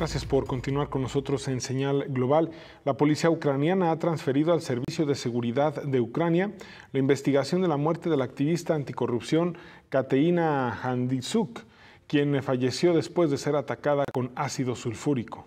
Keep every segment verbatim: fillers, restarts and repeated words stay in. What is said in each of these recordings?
Gracias por continuar con nosotros en Señal Global. La policía ucraniana ha transferido al Servicio de Seguridad de Ucrania la investigación de la muerte de la activista anticorrupción Kateryna Handzyuk, quien falleció después de ser atacada con ácido sulfúrico.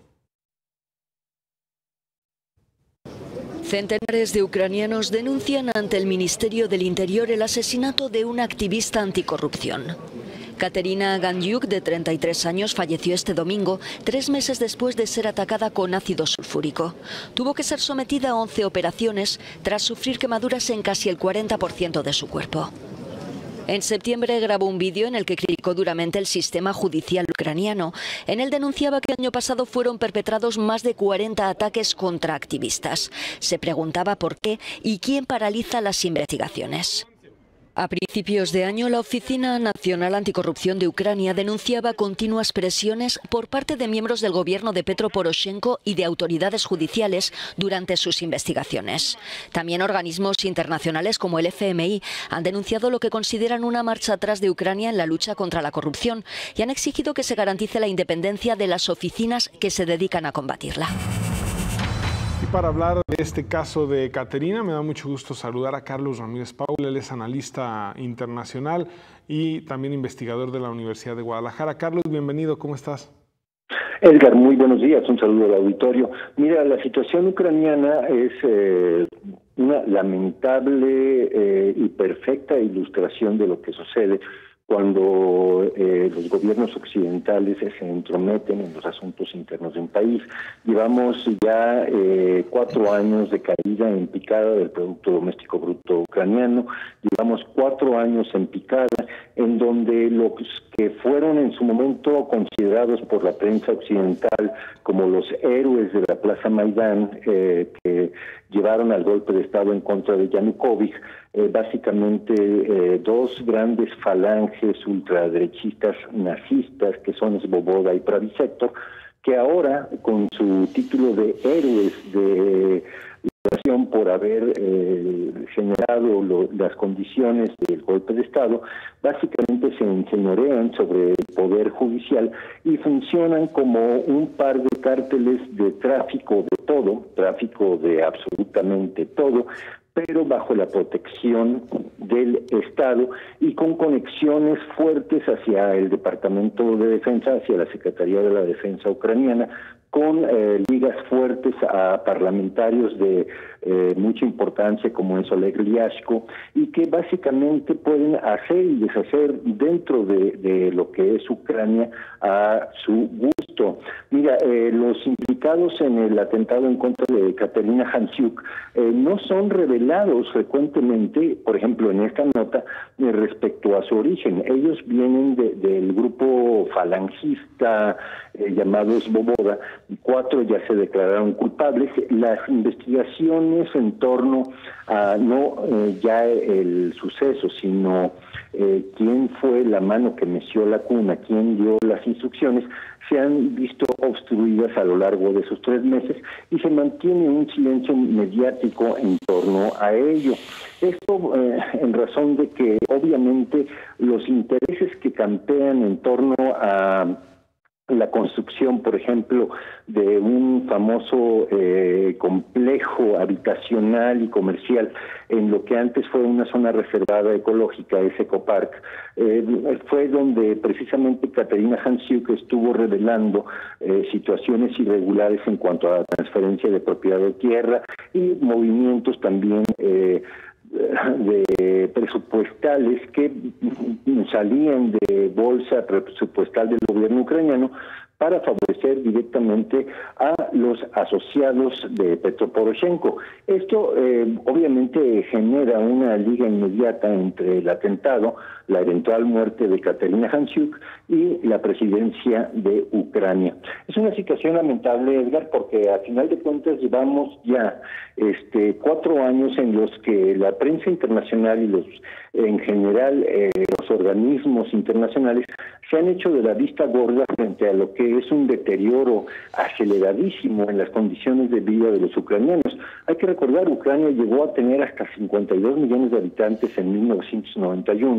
Centenares de ucranianos denuncian ante el Ministerio del Interior el asesinato de una activista anticorrupción. Kateryna Handzyuk, de treinta y tres años, falleció este domingo, tres meses después de ser atacada con ácido sulfúrico. Tuvo que ser sometida a once operaciones tras sufrir quemaduras en casi el cuarenta por ciento de su cuerpo. En septiembre grabó un vídeo en el que criticó duramente el sistema judicial ucraniano. En él denunciaba que el año pasado fueron perpetrados más de cuarenta ataques contra activistas. Se preguntaba por qué y quién paraliza las investigaciones. A principios de año, la Oficina Nacional Anticorrupción de Ucrania denunciaba continuas presiones por parte de miembros del gobierno de Petro Poroshenko y de autoridades judiciales durante sus investigaciones. También organismos internacionales como el F M I han denunciado lo que consideran una marcha atrás de Ucrania en la lucha contra la corrupción y han exigido que se garantice la independencia de las oficinas que se dedican a combatirla. Y para hablar de este caso de Kateryna, me da mucho gusto saludar a Carlos Ramírez Paul. Él es analista internacional y también investigador de la Universidad de Guadalajara. Carlos, bienvenido, ¿cómo estás? Edgar, muy buenos días, un saludo al auditorio. Mira, la situación ucraniana es eh, una lamentable eh, y perfecta ilustración de lo que sucede cuando eh, los gobiernos occidentales se entrometen en los asuntos internos de un país. Llevamos ya eh, cuatro años de caída en picada del Producto Doméstico Bruto ucraniano, llevamos cuatro años en picada en donde los que fueron en su momento considerados por la prensa occidental como los héroes de la Plaza Maidán, eh, que llevaron al golpe de Estado en contra de Yanukovych, eh, básicamente eh, dos grandes falanges ultraderechistas nazistas, que son Svoboda y Pravý Sektor, que ahora, con su título de héroes de liberación por haber eh, generado lo, las condiciones del golpe de Estado, básicamente se enseñorean sobre el poder judicial y funcionan como un par de cárteles de tráfico de todo, tráfico de absolutamente todo, pero bajo la protección del Estado y con conexiones fuertes hacia el Departamento de Defensa, hacia la Secretaría de la Defensa ucraniana, con eh, ligas fuertes a parlamentarios de eh, mucha importancia como es Oleg Ryashko, y que básicamente pueden hacer y deshacer dentro de, de lo que es Ucrania a su gusto. Mira, eh, los implicados en el atentado en contra de Kateryna Handzyuk eh, no son revelados frecuentemente, por ejemplo, en esta nota, eh, respecto a su origen. Ellos vienen de, del grupo falangista eh, llamado Svoboda. Cuatro ya se declararon culpables. Las investigaciones en torno a no eh, ya el suceso, sino eh, quién fue la mano que meció la cuna, quién dio las instrucciones, se han visto obstruidas a lo largo de esos tres meses y se mantiene un silencio mediático en torno a ello. Esto eh, en razón de que obviamente los intereses que campean en torno a la construcción, por ejemplo, de un famoso eh, complejo habitacional y comercial en lo que antes fue una zona reservada ecológica, ese Ecopark, eh, fue donde precisamente Kateryna Handzyuk estuvo revelando eh, situaciones irregulares en cuanto a la transferencia de propiedad de tierra y movimientos también eh, de presupuestales que salían de bolsa presupuestal del gobierno ucraniano para favorecer directamente a los asociados de Petro Poroshenko. Esto eh, obviamente genera una liga inmediata entre el atentado, la eventual muerte de Kateryna Handzyuk y la presidencia de Ucrania. Es una situación lamentable, Edgar, porque a final de cuentas llevamos ya este cuatro años en los que la prensa internacional y los en general eh, los organismos internacionales se han hecho de la vista gorda frente a lo que es un deterioro aceleradísimo en las condiciones de vida de los ucranianos. Hay que recordar, Ucrania llegó a tener hasta cincuenta y dos millones de habitantes en mil novecientos noventa y uno,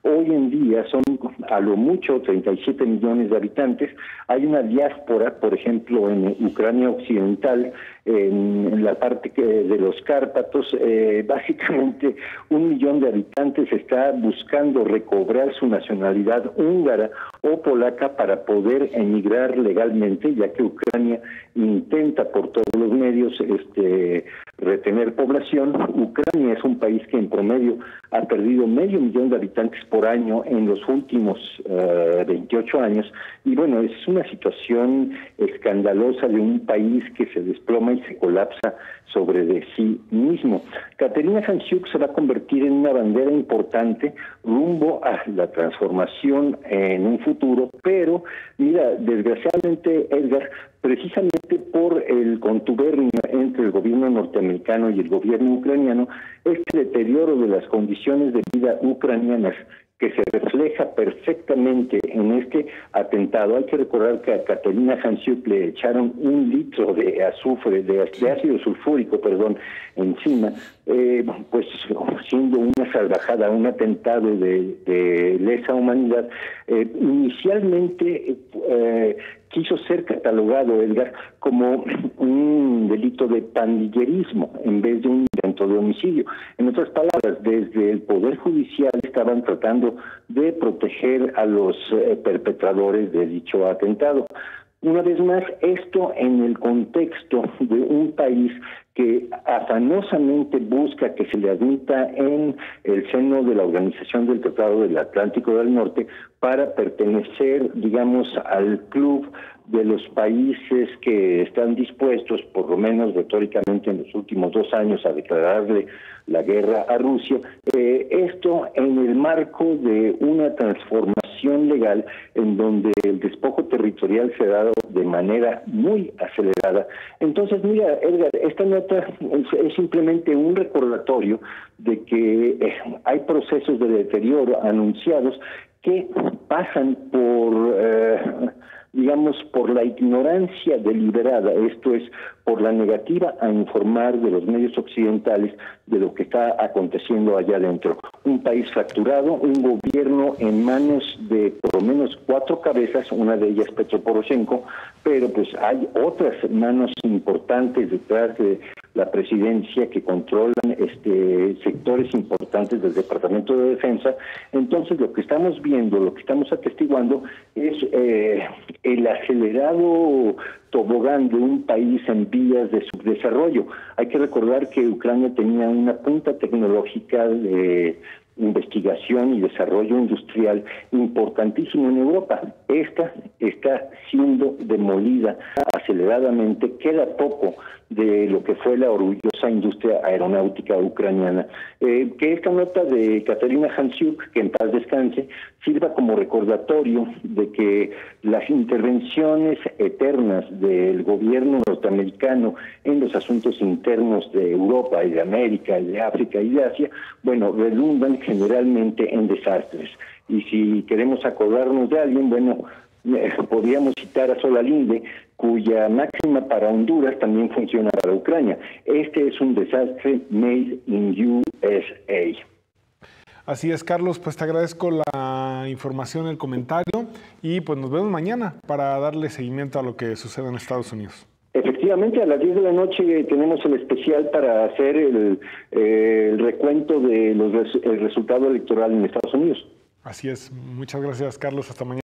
Hoy en día son a lo mucho treinta y siete millones de habitantes. Hay una diáspora, por ejemplo, en Ucrania Occidental, en, en la parte que, de los Cárpatos, eh, básicamente un millón de habitantes está buscando recobrar su nacionalidad húngara o polaca para poder emigrar legalmente, ya que Ucrania intenta por todos los medios este, retener población. Ucrania es un país que en promedio ha perdido medio millón de habitantes por año en los últimos uh, veintiocho años, y bueno, es una situación escandalosa de un país que se desploma y se colapsa sobre de sí mismo. Kateryna Handzyuk se va a convertir en una bandera importante rumbo a la transformación en un futuro, pero mira, desgraciadamente, Edgar, precisamente por el contubernio entre el gobierno norteamericano y el gobierno ucraniano, este deterioro de las condiciones de vida ucranianas que se refleja perfectamente en este atentado. Hay que recordar que a Kateryna Handzyuk le echaron un litro de azufre, de, de ácido sulfúrico, perdón, encima, eh, pues siendo una salvajada, un atentado de, de lesa humanidad. Eh, inicialmente eh, quiso ser catalogado, Edgar, como un delito de pandillerismo en vez de un intento de homicidio. En otras palabras, desde el Poder Judicial estaban tratando de proteger a los eh, perpetradores de dicho atentado. Una vez más, esto en el contexto de un país que afanosamente busca que se le admita en el seno de la Organización del Tratado del Atlántico del Norte para pertenecer, digamos, al club de los países que están dispuestos, por lo menos retóricamente en los últimos dos años, a declararle la guerra a Rusia. Eh, esto en el marco de una transformación legal en donde el despojo territorial se ha dado de manera muy acelerada. Entonces, mira, Edgar, esta nota es, es simplemente un recordatorio de que eh, hay procesos de deterioro anunciados que pasan por... Eh, digamos, por la ignorancia deliberada, esto es, por la negativa a informar de los medios occidentales de lo que está aconteciendo allá adentro. Un país fracturado, un gobierno en manos de por lo menos cuatro cabezas, una de ellas Petro Poroshenko, pero pues hay otras manos importantes detrás de la presidencia que controlan este sectores importantes del Departamento de Defensa. Entonces, lo que estamos viendo, lo que estamos atestiguando es eh, el acelerado tobogán de un país en vías de subdesarrollo. Hay que recordar que Ucrania tenía una punta tecnológica de investigación y desarrollo industrial importantísimo en Europa. Esta está siendo demolida aceleradamente, queda poco de lo que fue la orgullosa industria aeronáutica ucraniana. Eh, que esta nota de Kateryna Handzyuk, que en paz descanse, sirva como recordatorio de que las intervenciones eternas del gobierno norteamericano en los asuntos internos de Europa y de América y de África y de Asia, bueno, redundan generalmente en desastres. Y si queremos acordarnos de alguien, bueno, eh, podríamos citar a Solalinde, cuya máxima para Honduras también funciona para Ucrania. Este es un desastre made in U S A. Así es, Carlos, pues te agradezco la información, el comentario, y pues nos vemos mañana para darle seguimiento a lo que sucede en Estados Unidos. Efectivamente, a las diez de la noche tenemos el especial para hacer el, eh, el recuento de los res, el resultado electoral en Estados Unidos. Así es. Muchas gracias, Carlos. Hasta mañana.